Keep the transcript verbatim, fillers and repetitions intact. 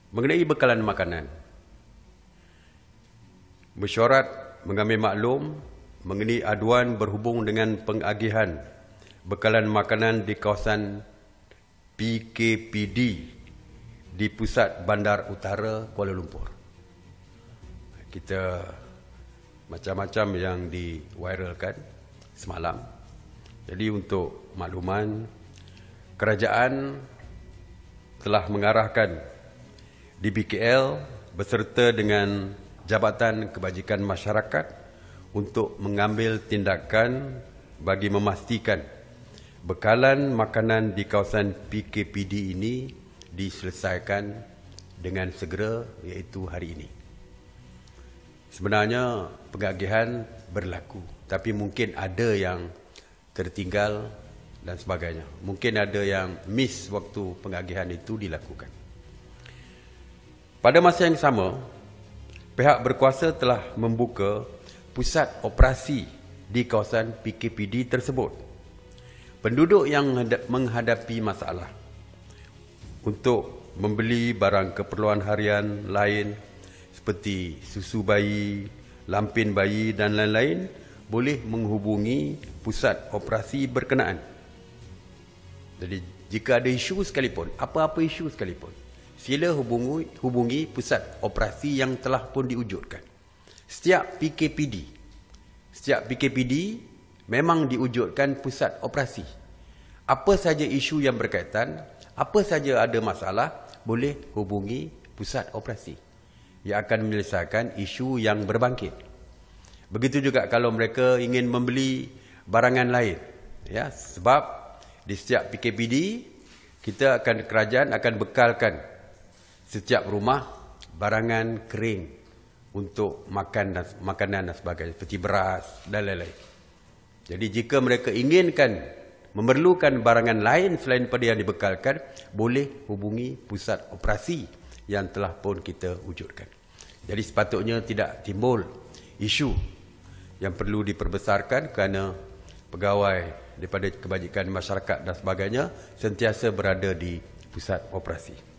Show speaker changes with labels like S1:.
S1: Mengenai bekalan makanan, mesyuarat mengambil maklum mengenai aduan berhubung dengan pengagihan bekalan makanan di kawasan P K P D di pusat Bandar Utara Kuala Lumpur. Kita macam-macam yang diviralkan semalam. Jadi untuk makluman, kerajaan telah mengarahkan D B K L beserta dengan Jabatan Kebajikan Masyarakat untuk mengambil tindakan bagi memastikan bekalan makanan di kawasan P K P D ini diselesaikan dengan segera, iaitu hari ini. Sebenarnya pengagihan berlaku, tapi mungkin ada yang tertinggal dan sebagainya. Mungkin ada yang miss waktu pengagihan itu dilakukan. Pada masa yang sama, pihak berkuasa telah membuka pusat operasi di kawasan P K P D tersebut. Penduduk yang menghadapi masalah untuk membeli barang keperluan harian lain seperti susu bayi, lampin bayi dan lain-lain boleh menghubungi pusat operasi berkenaan. Jadi jika ada isu sekalipun, apa-apa isu sekalipun, sila hubungi, hubungi pusat operasi yang telah pun diwujudkan. Setiap P K P D, setiap P K P D memang diwujudkan pusat operasi. Apa saja isu yang berkaitan, apa saja ada masalah, boleh hubungi pusat operasi yang akan menyelesaikan isu yang berbangkit. Begitu juga kalau mereka ingin membeli barangan lain, ya, sebab di setiap P K P D kita akan kerajaan akan bekalkan setiap rumah barangan kering untuk makan dan makanan dan sebagainya seperti beras dan lain-lain. Jadi jika mereka inginkan memerlukan barangan lain selain pada yang dibekalkan, boleh hubungi pusat operasi yang telah pun kita wujudkan. Jadi sepatutnya tidak timbul isu yang perlu diperbesarkan kerana pegawai daripada kebajikan masyarakat dan sebagainya sentiasa berada di pusat operasi.